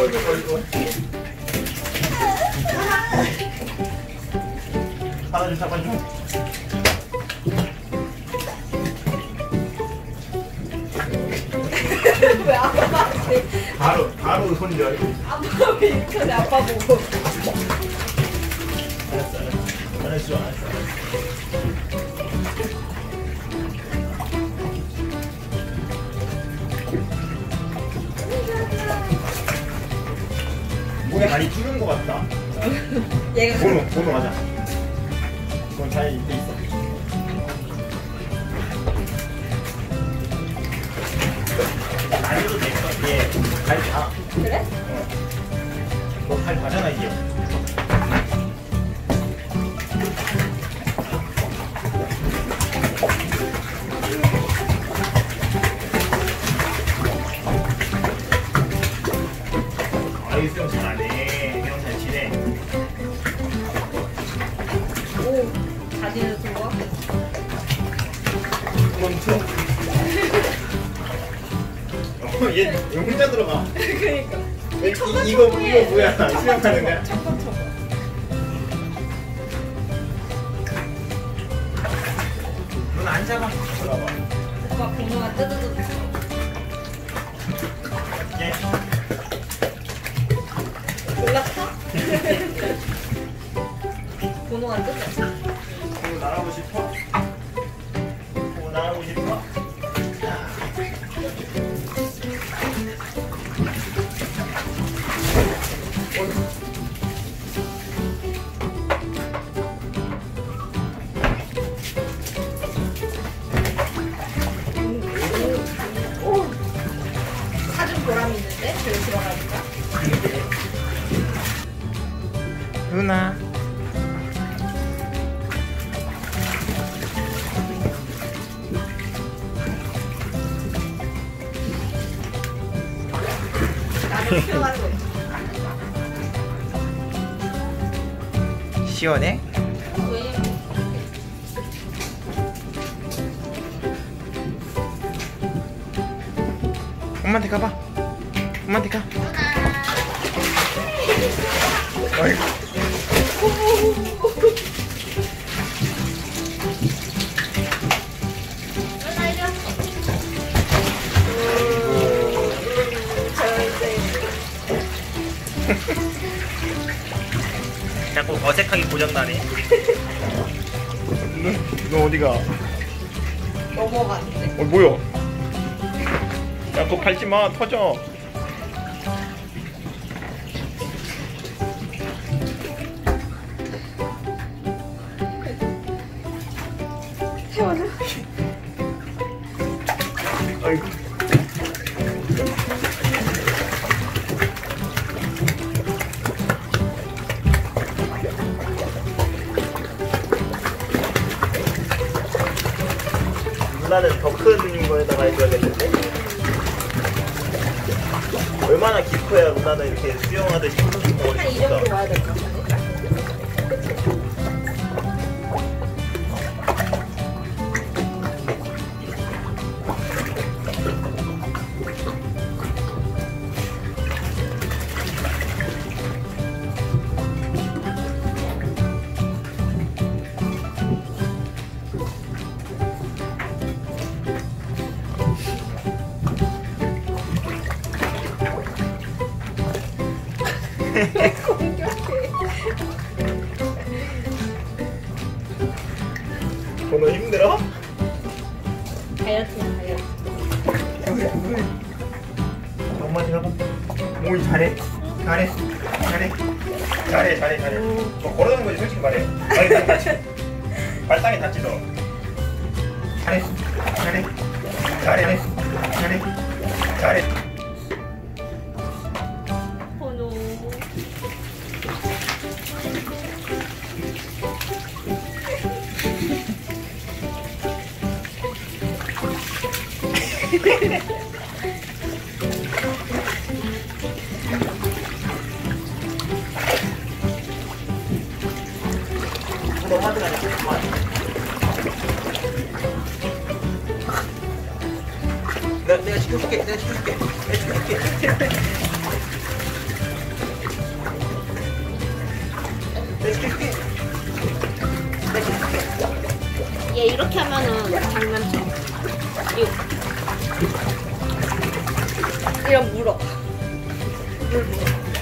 하나 좀 잡아줘. 왜 아빠한테? 바로 손절. 아빠 왜 이렇게 하지? 아빠 보고. 알았어. 목에 많이 줄은 것 같다. 얘가 번호 가자. 그건 잘 돼 있어. 아니도 되겠어. 얘 발 다. 그래? 너발 다잖아 이게. 아이 수영 잘하네. 형 잘 치네. 오, 자진을 좋아? 멈춰. 얘 혼자 들어가. 그러니까. 이거 뭐야? 수영하는 거야? 쳐봐. 넌 안 잡아. 들어봐. 오빠 번호가 뜨드드. 예. 올랐어? 번호가 뜨드. 보고 나가고 싶어? 보고 나가고 싶어? 오, 사준 보람이 있는데? 저기 들어가니까. 누나. 나도 수영하는 거 있어. 시원해? 왜? 엄마한테 가봐. 엄마한테 가. 어이구. 자꾸 어색하게 고장나네. 너 어디가? 넘어갔는데. 뭐야? 야, 그거 밟지 마. 터져. 태워줘. 아이고. 누나는 더 큰 거에다가 해줘야겠는데? 얼마나 깊어야 누나는 이렇게 수영하듯이 푸르르 먹을 한 수 이 정도 있을까? 와야 될 것 같은데? 공격해. 너 힘들어? 다이어트야. 엄마한테 가봐. 오이 잘해. 잘해. 너 걸어가는 거지 솔직히 말해. 발이 다치. 발땅에 다치 너. 잘해. 번호. 너 화들 안 해. 내가 시켜줄게. 얘 이렇게 하면은 장난쳐. 이런 물어. 물 물어.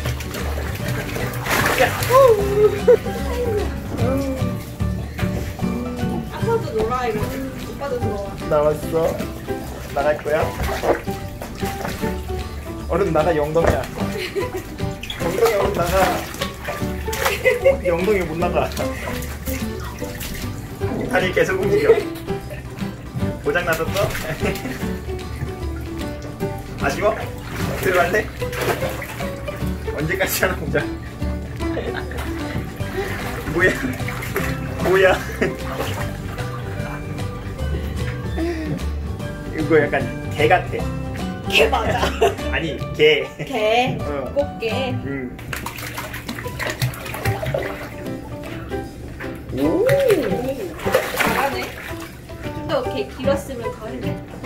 아빠도 놀아 이거. 오빠도 들어와. 나왔어. 나갈 거야? 얼른 나가 영동이야. 영동이 얼른 나가. 영동이 못 나가. 다리 계속 움직여. 고장 났었어? 아쉬워? 들어갈래? 언제까지 하나 보자. 뭐야? 뭐야? 이거 약간 개 같아. 개 맞아. 아니 개. 개. 어. 꽃게. 오. 잘하네. 좀 더 개 길었으면 더 했겠다.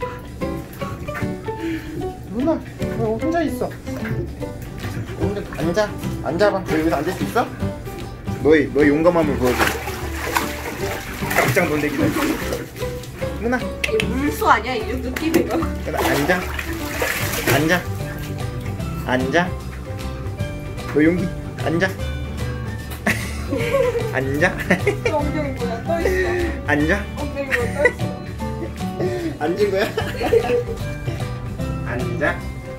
누나, 너 혼자 있어. 오늘 앉아. 앉아봐. 너 여기서 앉을 수 있어? 너의 용감함을 보여줘. 깜짝 놀래기다. 누나, 이게 물소 아니야? 이 정도 끼는 거? 그래, 앉아. 앉아. 앉아. 너 용기. 앉아. 앉아. 엉덩이 뭐야? 떠 있어. 앉아. 엉덩이 뭐야? 떠 있어. 앉은 거야? 앉아.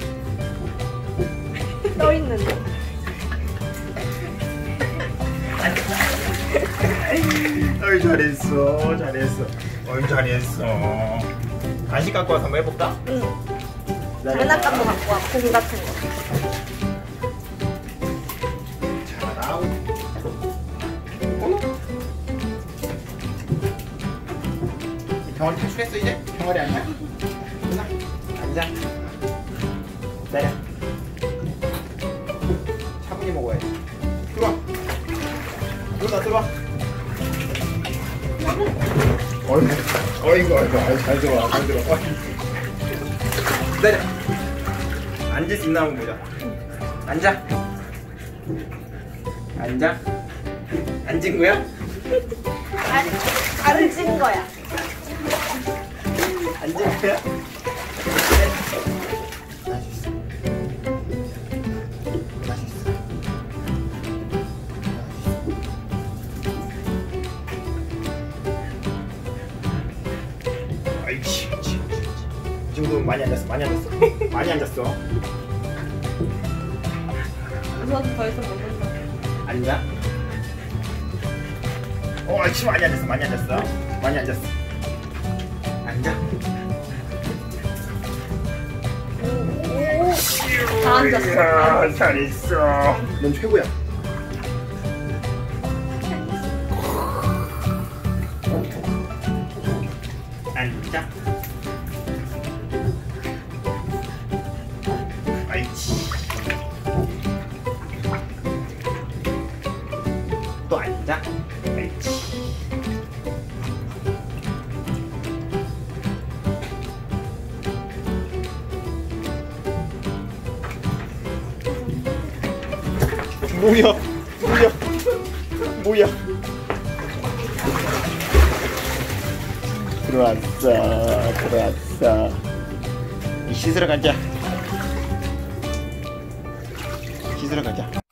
떠 있는데. 어이 잘했어. 잘했어. 어이 잘했어. 간식 갖고 와서 한번 해볼까? 응. 장난감도 갖고 와. 공 같은 거. 잘하고. 병아리 탈출했어 이제? 병아리 아니야? 누나 앉아. 내려. 차분히 먹어야지. 들어와. 누나 들어와. 어이구 잘 들어와 잘 들어와. 내려. 앉을 수 있나 한번 보자. 앉아. 앉아. 앉은 거야? 앉은 거야. 앉은 거야? 맛있어. 아이씨, 이 정도면 많이 앉았어. 많이 앉았어. 우선 더 이상 못 먹는다. 앉아. 아이씨, 많이 앉았어. 많이 앉았어. 앉아. 다 앉았어. 이야, 잘했어. 넌 최고야. 앉아. 아이치. 또 앉아. 아이치. 뭐야? 들어왔어. 씻으러 가자.